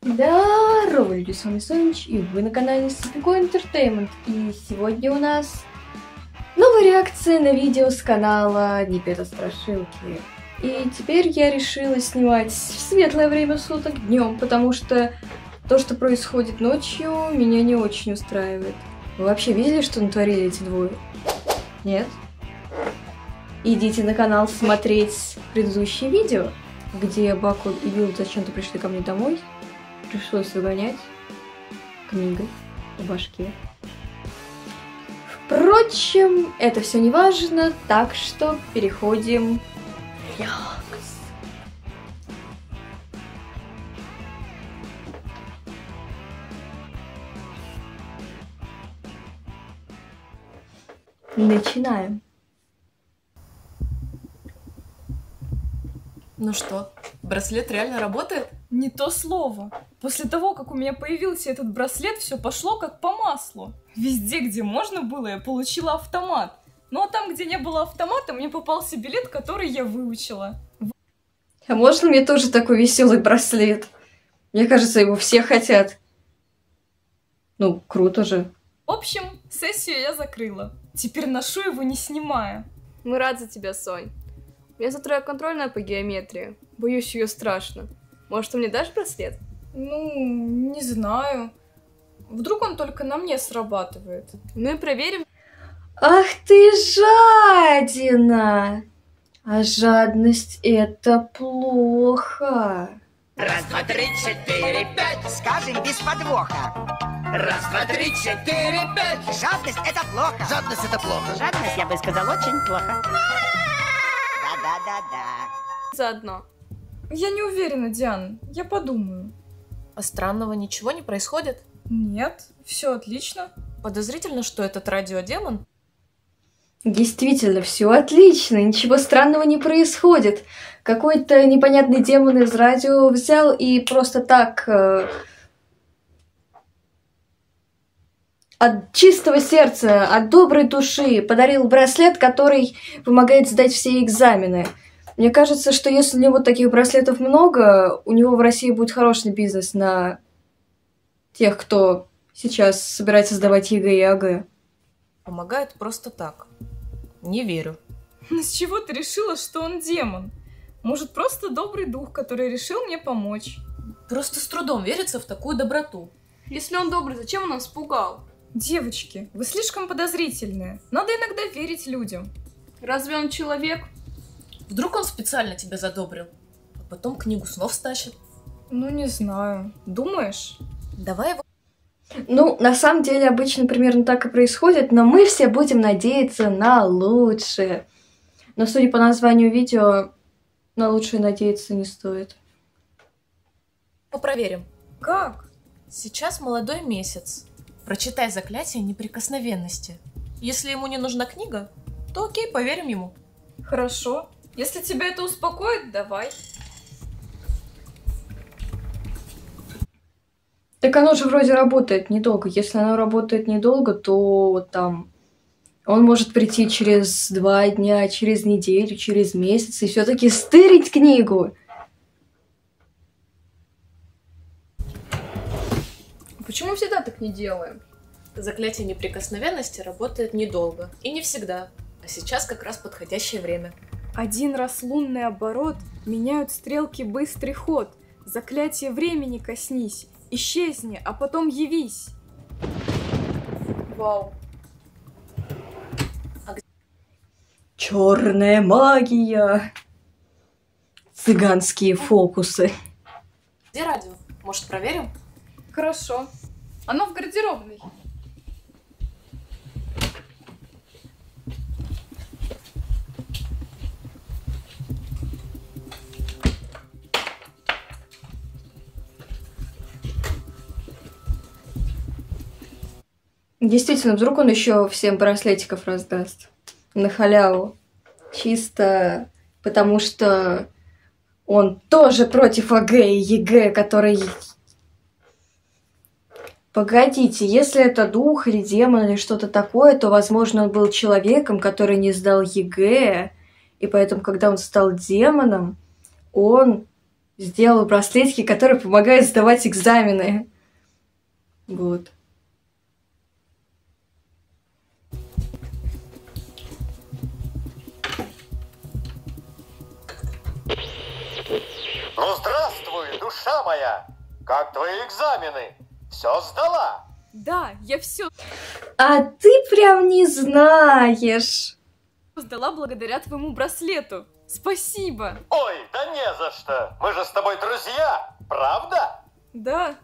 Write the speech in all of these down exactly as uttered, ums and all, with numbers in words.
Здорово, люди, с вами Сонич, и вы на канале Сипико Entertainment. И сегодня у нас новая реакция на видео с канала Непета Страшилки. И теперь я решила снимать в светлое время суток днем, потому что то, что происходит ночью, меня не очень устраивает. Вы вообще видели, что натворили эти двое? Нет? Идите на канал смотреть предыдущие видео, где Баку и Билл зачем-то пришли ко мне домой. Пришлось выгонять книгой по башке. Впрочем, это все не важно, так что переходим в реакс. Начинаем. Ну что, браслет реально работает? Не то слово. После того, как у меня появился этот браслет, все пошло как по маслу. Везде, где можно было, я получила автомат. Ну а там, где не было автомата, мне попался билет, который я выучила. А можно мне тоже такой веселый браслет? Мне кажется, его все хотят. Ну, круто же. В общем, сессию я закрыла. Теперь ношу его, не снимая. Мы рады за тебя, Сонь. У меня завтра контрольная по геометрии. Боюсь, ее страшно. Может, ты мне дашь браслет? Ну, не знаю. Вдруг он только на мне срабатывает. Ну и проверим. Ах ты жадина! А жадность — это плохо. Раз, два, три, четыре, пять. Скажем без подвоха. Раз, два, три, четыре, пять. Жадность — это плохо. Жадность — это плохо. Жадность, я бы сказал, очень плохо. Да-да-да-да. Заодно. Я не уверена, Диан. Я подумаю. А странного ничего не происходит? Нет, все отлично. Подозрительно, что этот радиодемон? Действительно, все отлично, ничего странного не происходит. Какой-то непонятный демон из радио взял и просто так э, от чистого сердца, от доброй души подарил браслет, который помогает сдать все экзамены. Мне кажется, что если у него таких браслетов много, у него в России будет хороший бизнес на тех, кто сейчас собирается сдавать ЕГЭ и АГЭ. Помогает просто так. Не верю. С чего ты решила, что он демон? Может, просто добрый дух, который решил мне помочь? Просто с трудом верится в такую доброту. Если он добрый, зачем он нас пугал? Девочки, вы слишком подозрительные. Надо иногда верить людям. Разве он человек? Вдруг он специально тебя задобрил, а потом книгу снов стащит? Ну, не знаю. Думаешь? Давай его... Ну, на самом деле, обычно примерно так и происходит, но мы все будем надеяться на лучшее. Но, судя по названию видео, на лучшее надеяться не стоит. Попроверим. Как? Сейчас молодой месяц. Прочитай заклятие неприкосновенности. Если ему не нужна книга, то окей, поверим ему. Хорошо. Если тебя это успокоит, давай. Так оно же вроде работает недолго. Если оно работает недолго, то вот там он может прийти через два дня, через неделю, через месяц и все-таки стырить книгу. Почему всегда так не делаем? Заклятие неприкосновенности работает недолго и не всегда. А сейчас как раз подходящее время. Один раз лунный оборот меняют стрелки быстрый ход. Заклятие времени коснись. Исчезни, а потом явись. Вау. Черная магия. Цыганские фокусы. Где радио? Может, проверим? Хорошо. Оно в гардеробной. Действительно, вдруг он еще всем браслетиков раздаст на халяву. Чисто потому, что он тоже против АГЭ и ЕГЭ, который... Погодите, если это дух или демон или что-то такое, то, возможно, он был человеком, который не сдал ЕГЭ, и поэтому, когда он стал демоном, он сделала браслетики, которые помогают сдавать экзамены. Вот. Ну, здравствуй, душа моя! Как твои экзамены? Все сдала? Да, я все А ты прям не знаешь. сдала благодаря твоему браслету. Спасибо. Ой, да не за что. Мы же с тобой друзья, правда? Да.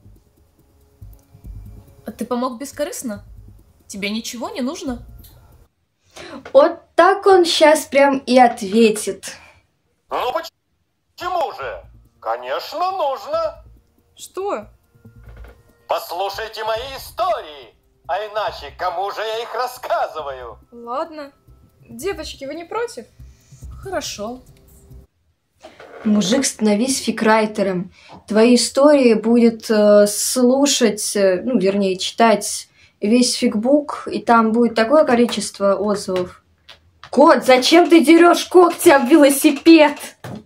А ты помог бескорыстно? Тебе ничего не нужно? Вот так он сейчас прям и ответит. Ну почему же? Конечно, нужно. Что? Послушайте мои истории. А иначе кому же я их рассказываю? Ладно. Девочки, вы не против? Хорошо. Мужик, становись фикрайтером. Твои истории будет э, слушать, э, ну, вернее, читать весь фигбук, и там будет такое количество отзывов. Кот, зачем ты дерешь когти об велосипед?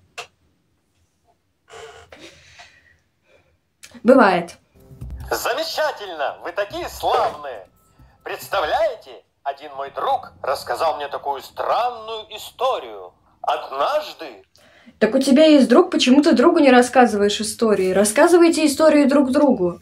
Бывает. Замечательно, вы такие славные. Представляете, один мой друг рассказал мне такую странную историю. Однажды... Так у тебя есть друг, почему ты другу не рассказываешь истории? Рассказывайте истории друг другу.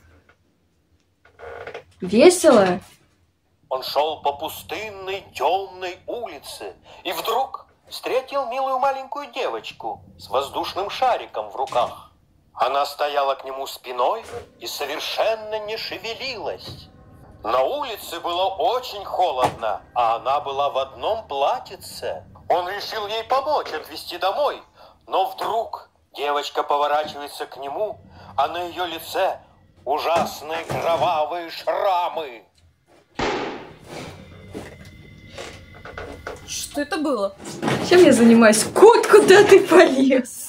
Весело? Он шел по пустынной темной улице и вдруг встретил милую маленькую девочку с воздушным шариком в руках. Она стояла к нему спиной и совершенно не шевелилась. На улице было очень холодно, а она была в одном платьице. Он решил ей помочь отвезти домой, но вдруг девочка поворачивается к нему, а на ее лице ужасные кровавые шрамы. Что это было? Чем я занимаюсь? Кот, куда ты полез?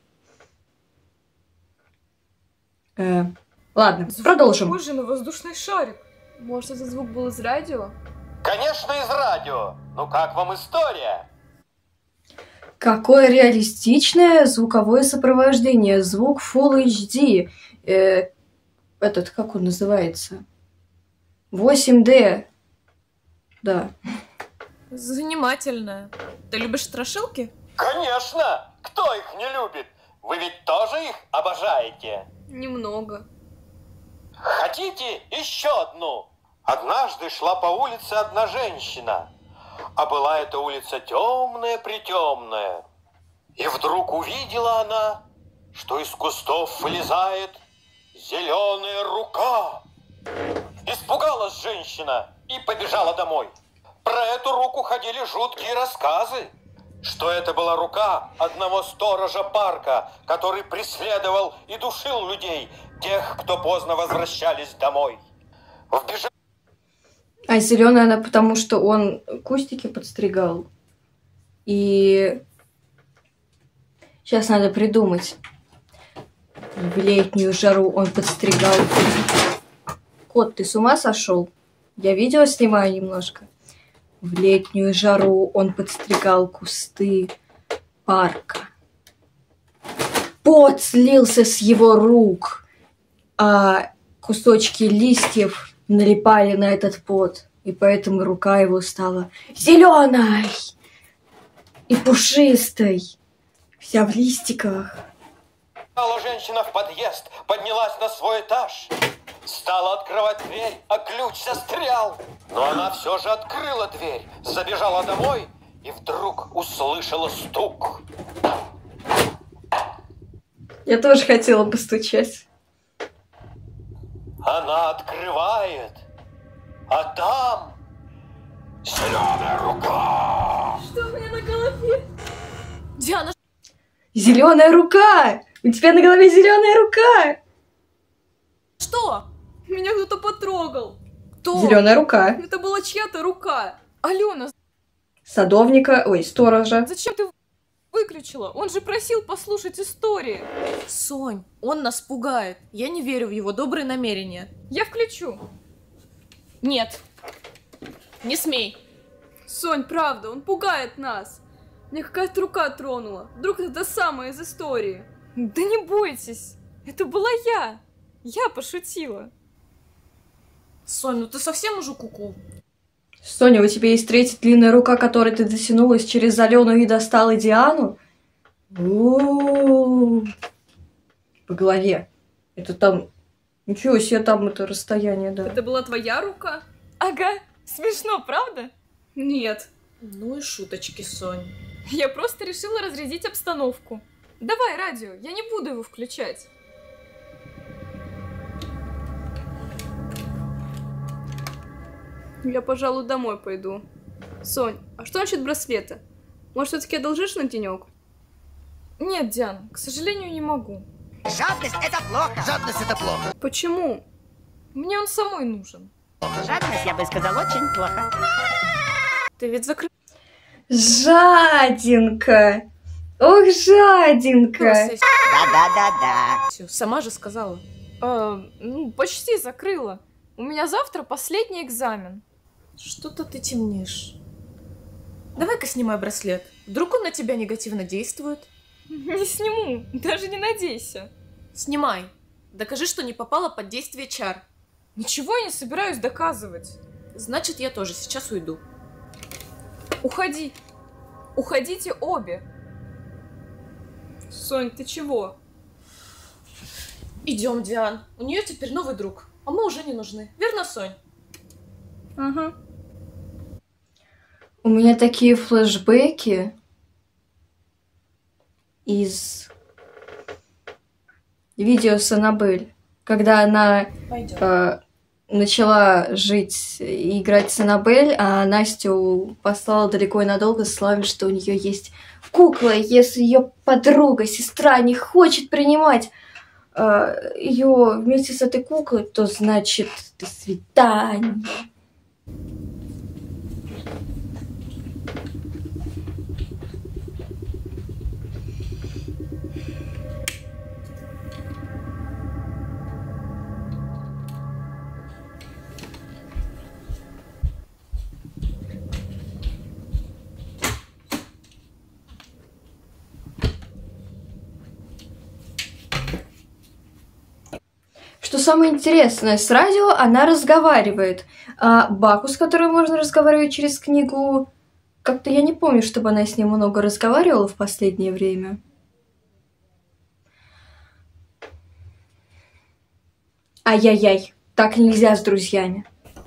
Э, ладно, продолжим. Похоже на воздушный шарик. Может, этот звук был из радио? Конечно, из радио. Ну как вам история? Какое реалистичное звуковое сопровождение. Звук Full эйч ди. Э, этот, как он называется? восемь дэ. Да. Занимательно. Ты любишь страшилки? Конечно! Кто их не любит? Вы ведь тоже их обожаете? Немного. Хотите еще одну? Однажды шла по улице одна женщина, а была эта улица темная-притемная. И вдруг увидела она, что из кустов вылезает зеленая рука. Испугалась женщина и побежала домой. Про эту руку ходили жуткие рассказы, что это была рука одного сторожа парка, который преследовал и душил людей, тех, кто поздно возвращались домой. Вбежала... А зеленая она потому, что он кустики подстригал. И сейчас надо придумать. В летнюю жару он подстригал. Кот, ты с ума сошел? Я видео снимаю немножко. В летнюю жару он подстригал кусты парка. Пот слился с его рук, а кусочки листьев налипали на этот пот, и поэтому рука его стала зеленой и пушистой, вся в листиках. Женщина в подъезд, поднялась на свой этаж, стала открывать дверь, а ключ застрял. Но она все же открыла дверь, забежала домой и вдруг услышала стук. Я тоже хотела постучать. Она открывает, а там зеленая рука. Что у меня на голове? Диана, Зеленая рука! У тебя на голове зеленая рука! что? Меня кто-то потрогал. Кто? Зеленая рука. Это была чья-то рука. Алена, Садовника, ой, сторожа. зачем ты выключила? Он же просил послушать истории. Сонь, он нас пугает. Я не верю в его добрые намерения. Я включу. Нет. Не смей. Сонь, правда, он пугает нас. Мне какая-то рука тронула. Вдруг это та самая из истории. Да не бойтесь, это была я. Я пошутила. Сонь, ну ты совсем уже куку? Соня, у тебя есть третья длинная рука, которой ты дотянулась через Алену и достала Диану? У-у-у. По голове. Это там... Ничего себе, там это расстояние, да. Это была твоя рука? Ага, смешно, правда? Нет. Ну и шуточки, Сонь. Я просто решила разрядить обстановку. Давай радио, я не буду его включать. Я, пожалуй, домой пойду. Сонь, а что насчет браслета? Может, все-таки одолжишь на денек? Нет, Диан, к сожалению, не могу. Жадность — это плохо. Жадность — это плохо. Почему? Мне он самой нужен. Жадность, я бы сказал, очень плохо. Ты ведь закрыл... Жадинка! Ох, жадинка! Да-да-да-да. Сама же сказала. А, ну, почти закрыла. У меня завтра последний экзамен. Что-то ты темнишь. Давай-ка снимай браслет. Вдруг он на тебя негативно действует? Не сниму, даже не надейся. Снимай. Докажи, что не попала под действие чар. Ничего я не собираюсь доказывать. Значит, я тоже сейчас уйду. Уходи. Уходите обе. Сонь, ты чего? Идем, Диан. У нее теперь новый друг. А мы уже не нужны. Верно, Сонь? Ага. У меня такие флешбеки из видео с Аннабель, когда она э, начала жить и играть с Аннабель, а Настю послала далеко и надолго с словами, что у нее есть кукла, если ее подруга, сестра не хочет принимать э, ее вместе с этой куклой, то значит до свидания. Что самое интересное, с радио она разговаривает, а Баку, с которой можно разговаривать через книгу, как-то я не помню, чтобы она с ним много разговаривала в последнее время. Ай-яй-яй, так нельзя с друзьями.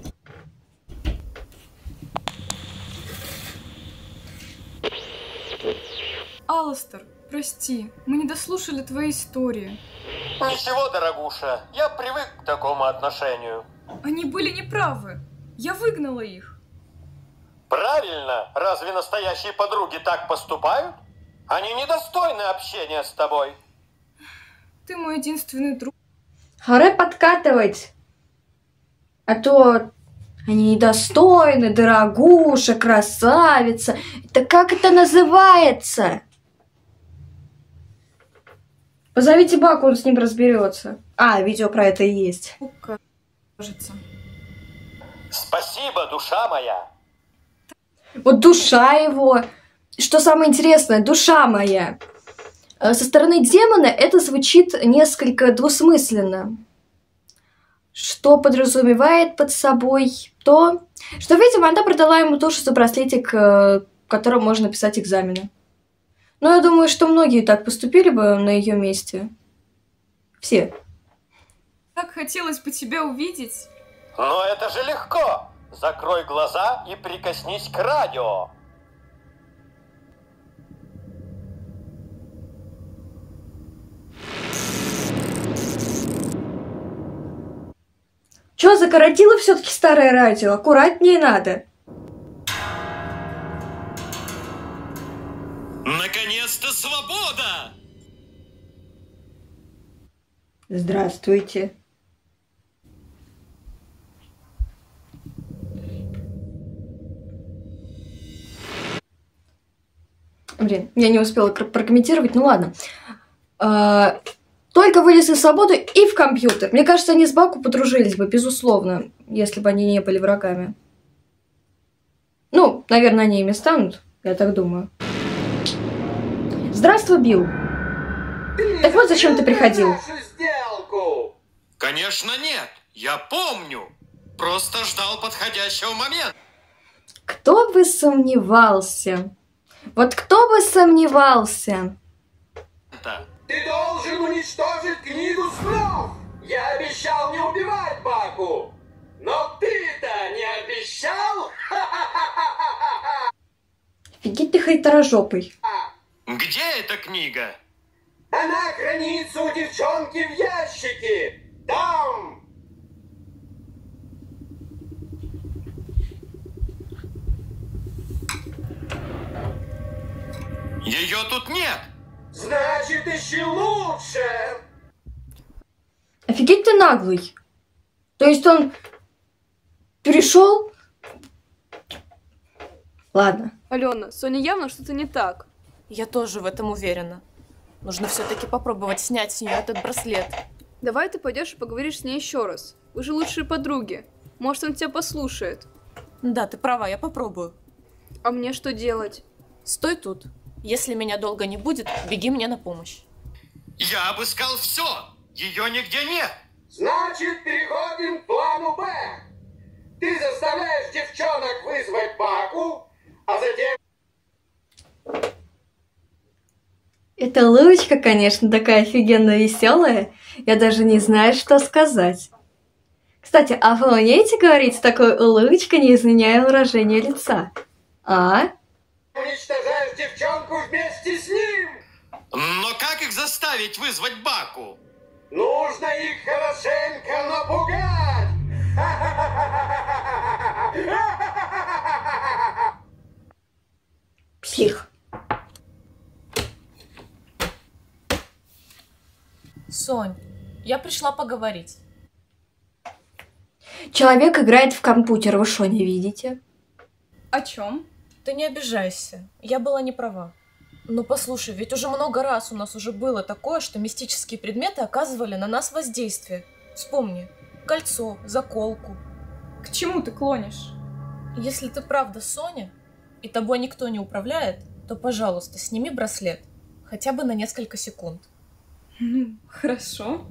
Алластер, прости, мы не дослушали твои истории. Ничего, дорогуша, я привык к такому отношению. Они были неправы. Я выгнала их. Правильно, разве настоящие подруги так поступают? Они недостойны общения с тобой. Ты мой единственный друг. Харе подкатывать. А то они недостойны, дорогуша, красавица. Это как это называется? Позовите Баку, он с ним разберется. А, видео про это и есть. Кажется. Спасибо, душа моя. Вот душа его. Что самое интересное, душа моя. Со стороны демона это звучит несколько двусмысленно. Что подразумевает под собой то, что, видимо, она продала ему душу за браслетик, которым можно писать экзамены. Но я думаю, что многие так поступили бы на ее месте. Все. Так хотелось бы тебя увидеть. Но это же легко. Закрой глаза и прикоснись к радио. Чё, закоротило все-таки старое радио? Аккуратнее надо. Наконец-то свобода! Здравствуйте. Блин, я не успела прокомментировать, ну ладно. А, только вылез из свободы и в компьютер. Мне кажется, они с Баку подружились бы, безусловно, если бы они не были врагами. Ну, наверное, они ими станут, я так думаю. Здравствуй, Билл. Так вот зачем ты приходил. Нашу сделку. Конечно, нет. Я помню. Просто ждал подходящего момента. Кто бы сомневался? Вот кто бы сомневался? Ты должен уничтожить книгу снов. Я обещал не убивать Баку. Но ты-то не обещал? Офигеть ты хейтерожопый. Где эта книга? Она хранится у девчонки в ящике. Там. Ее тут нет. Значит, ищи лучше. Офигеть ты наглый. То есть он пришел? Ладно. Алена, Соня явно что-то не так. Я тоже в этом уверена. Нужно все-таки попробовать снять с нее этот браслет. Давай ты пойдешь и поговоришь с ней еще раз. Вы же лучшие подруги. Может, он тебя послушает. Да, ты права, я попробую. А мне что делать? Стой тут. Если меня долго не будет, беги мне на помощь. Я обыскал все. Ее нигде нет. Значит, переходим к плану Б. Ты заставляешь девчонок вызвать Баку, а затем... Эта улыбочка, конечно, такая офигенно веселая. Я даже не знаю, что сказать. Кстати, а вы умеете говорить с такой улыбочкой, не изменяя выражение лица? А? Уничтожаешь девчонку вместе с ним. Но как их заставить вызвать Баку? Нужно их хорошенько напугать. Псих. Сонь, я пришла поговорить. Человек играет в компьютер, вы что, не видите? О чем? Ты не обижайся, я была не права. Но послушай, ведь уже много раз у нас уже было такое, что мистические предметы оказывали на нас воздействие. Вспомни, кольцо, заколку. К чему ты клонишь? Если ты правда Соня, и тобой никто не управляет, то, пожалуйста, сними браслет. Хотя бы на несколько секунд. Ну, хорошо.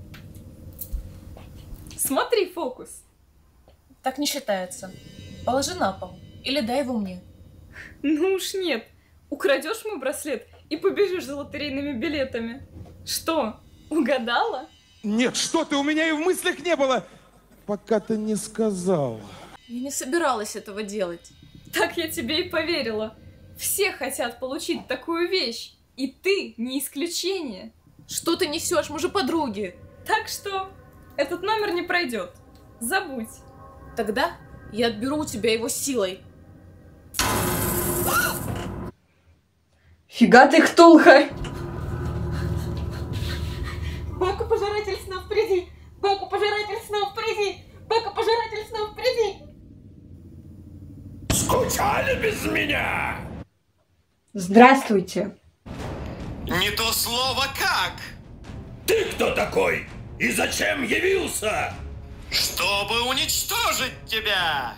Смотри фокус. Так не считается. Положи на пол. Или дай его мне. Ну уж нет. Украдешь мой браслет и побежишь за лотерейными билетами. Что, угадала? Нет, что ты, у меня и в мыслях не было, пока ты не сказал. Я не собиралась этого делать. Так я тебе и поверила. Все хотят получить такую вещь, и ты не исключение. Что ты несешь? Мы же подруги. Так что этот номер не пройдет. Забудь. Тогда я отберу у тебя его силой. Фига ты, Ктулха! Баку пожиратель снов впереди! Баку пожиратель снов впереди! Баку пожиратель снов впереди! Скучали без меня? Здравствуйте. Не то слово как. Ты кто такой? И зачем явился? Чтобы уничтожить тебя.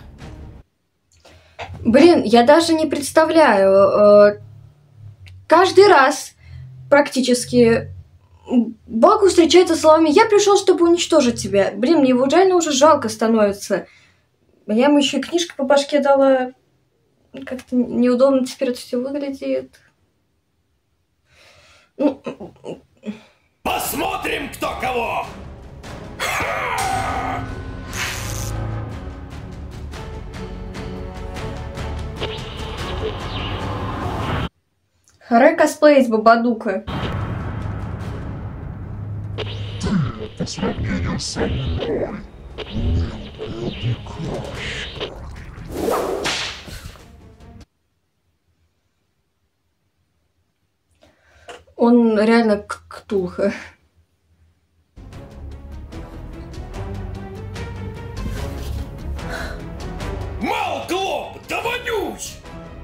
Блин, я даже не представляю. Каждый раз практически Баку встречается словами «Я пришел, чтобы уничтожить тебя». Блин, мне его реально уже жалко становится. Я ему еще и книжку по башке дала. Как-то неудобно теперь это все выглядит. Ну... Посмотрим, кто кого! Харе косплеить Бабадука. По сравнению со мной, не краще. Он реально Ктулха. Мал клоп, да вонюч!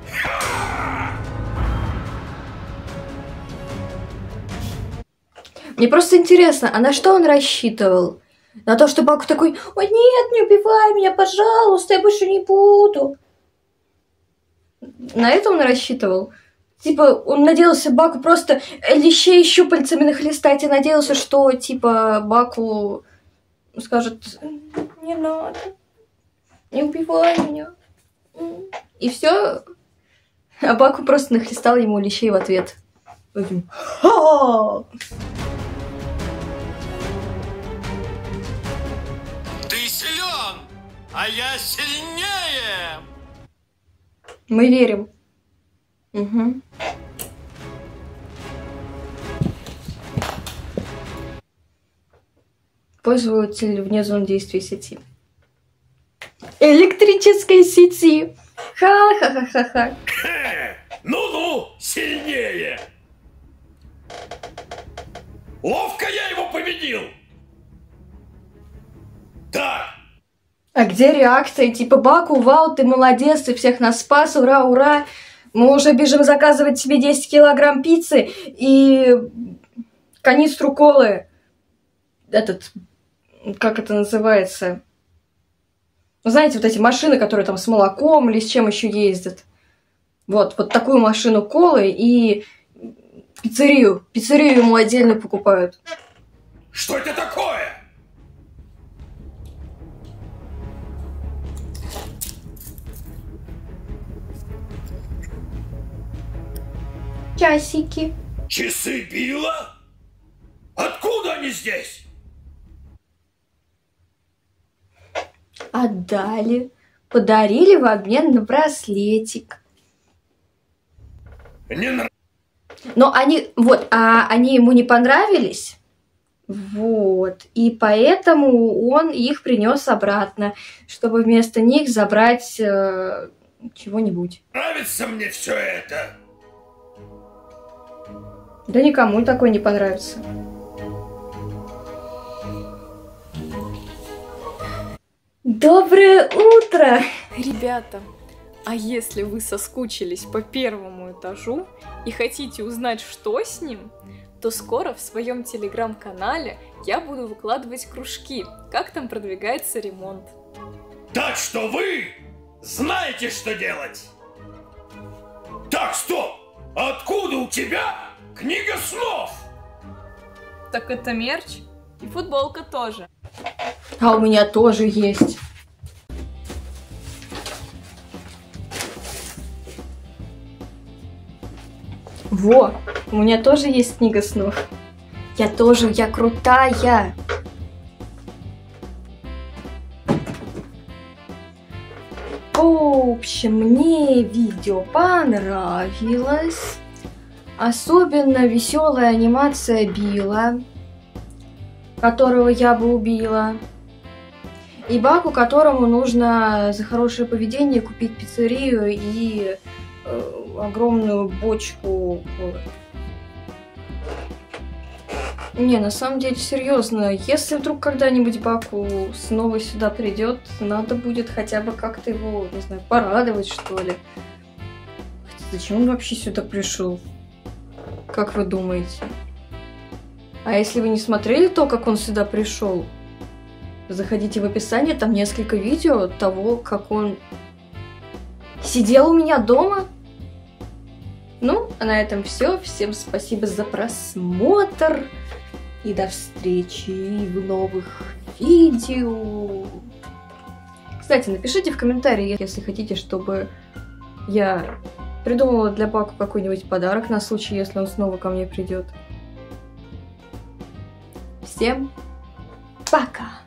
Мне просто интересно, а на что он рассчитывал? На то, что Баку такой: «Ой, нет, не убивай меня, пожалуйста, я больше не буду». На это он рассчитывал? Типа, он надеялся Баку просто лещей щупальцами нахлестать и надеялся, что, типа, Баку скажет: не надо, не убивай меня. И все. А Баку просто нахлестал ему лещей в ответ. Ха! Ты силен, а я сильнее. Мы верим. Угу. Пользователь вне зоны действия сети. Электрической сети. Ха-ха-ха-ха-ха. Ну-ну, сильнее. Ловко я его победил. Так. А где реакция? Типа, Баку, вау, ты молодец, ты всех нас спас, ура, ура. Мы уже бежим заказывать себе десять килограмм пиццы и канистру колы. Этот, как это называется? Знаете, вот эти машины, которые там с молоком или с чем еще ездят. Вот, вот такую машину колы и пиццерию. Пиццерию ему отдельно покупают. Что это такое? Часики. Часы Билла? Откуда они здесь? Отдали. Подарили в обмен на браслетик. Не нравится. Но они, вот, а они ему не понравились. Вот. И поэтому он их принес обратно, чтобы вместо них забрать э, чего-нибудь. Нравится мне все это. Да никому такой не понравится. Доброе утро! Ребята, а если вы соскучились по первому этажу и хотите узнать, что с ним, то скоро в своем телеграм-канале я буду выкладывать кружки, как там продвигается ремонт. Так что вы знаете, что делать. Так, стоп! Откуда у тебя книга снов? Так это мерч и футболка тоже. А у меня тоже есть. Во, у меня тоже есть книга снов. Я тоже, я крутая. В общем, мне видео понравилось. Особенно веселая анимация Билла, которого я бы убила. И Баку, которому нужно за хорошее поведение купить пиццерию и э, огромную бочку колы. Не, на самом деле, серьезно, если вдруг когда-нибудь Баку снова сюда придет, надо будет хотя бы как-то его, не знаю, порадовать, что ли. Хотя зачем он вообще сюда пришел? Как вы думаете? А если вы не смотрели то, как он сюда пришел, заходите в описание, там несколько видео того, как он сидел у меня дома. Ну, а на этом все. Всем спасибо за просмотр. И до встречи в новых видео. Кстати, напишите в комментарии, если хотите, чтобы я придумала для Баку какой-нибудь подарок на случай, если он снова ко мне придет. Всем пока!